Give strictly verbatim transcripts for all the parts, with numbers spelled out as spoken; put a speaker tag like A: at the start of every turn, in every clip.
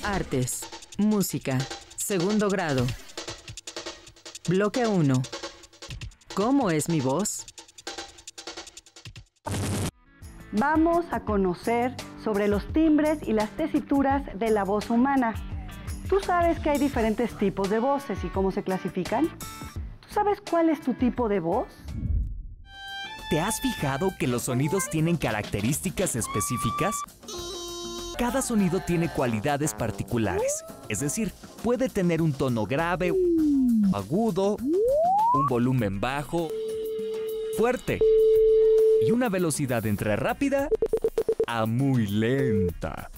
A: Artes, música, segundo grado. Bloque uno. ¿Cómo es mi voz?
B: Vamos a conocer sobre los timbres y las tesituras de la voz humana. ¿Tú sabes que hay diferentes tipos de voces y cómo se clasifican? ¿Tú sabes cuál es tu tipo de voz?
C: ¿Te has fijado que los sonidos tienen características específicas? Cada sonido tiene cualidades particulares, es decir, puede tener un tono grave, agudo, un volumen bajo, fuerte y una velocidad entre rápida a muy lenta.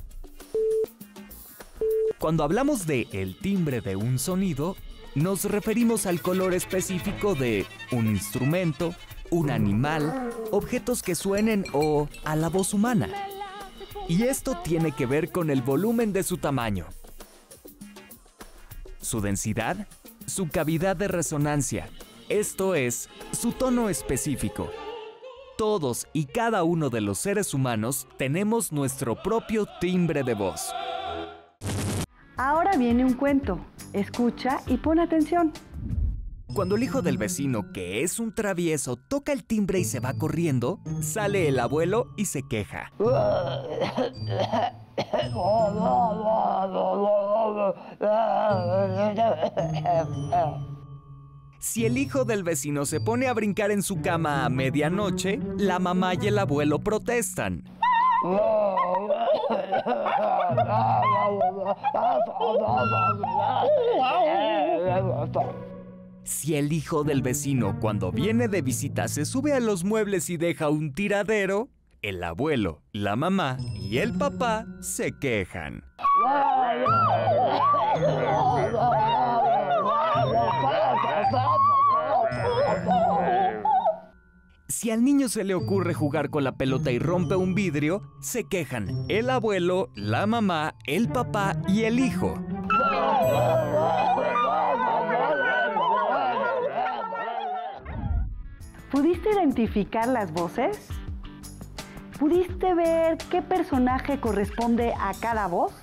C: Cuando hablamos de el timbre de un sonido, nos referimos al color específico de un instrumento, un animal, objetos que suenen o a la voz humana. Y esto tiene que ver con el volumen de su tamaño, su densidad, su cavidad de resonancia, esto es, su tono específico. Todos y cada uno de los seres humanos tenemos nuestro propio timbre de voz.
B: Ahora viene un cuento. Escucha y pon atención.
C: Cuando el hijo del vecino, que es un travieso, toca el timbre y se va corriendo, sale el abuelo y se queja. Si el hijo del vecino se pone a brincar en su cama a medianoche, la mamá y el abuelo protestan. Si el hijo del vecino cuando viene de visita se sube a los muebles y deja un tiradero, el abuelo, la mamá y el papá se quejan. Si al niño se le ocurre jugar con la pelota y rompe un vidrio, se quejan el abuelo, la mamá, el papá y el hijo.
B: ¿Pudiste identificar las voces? ¿Pudiste ver qué personaje corresponde a cada voz?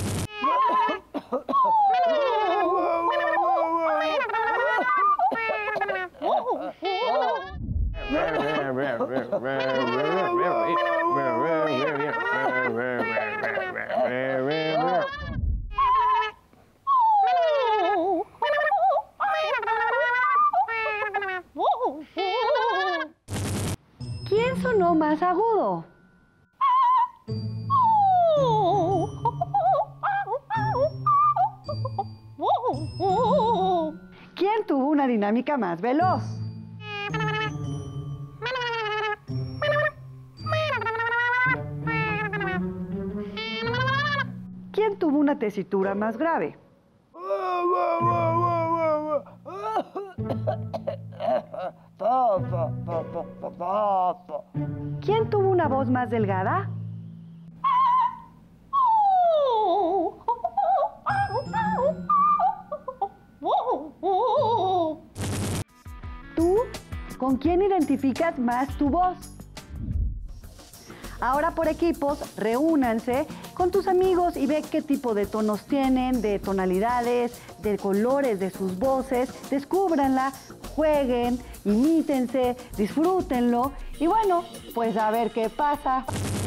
B: ¿Quién sonó más agudo? ¿Quién tuvo una dinámica más veloz? ¿Quién tuvo una tesitura más grave? ¿Quién tuvo una voz más delgada? ¿Tú con quién identificas más tu voz? Ahora por equipos, reúnanse con tus amigos y ve qué tipo de tonos tienen, de tonalidades, de colores de sus voces. Descúbranla, jueguen, imítense, disfrútenlo y bueno, pues a ver qué pasa.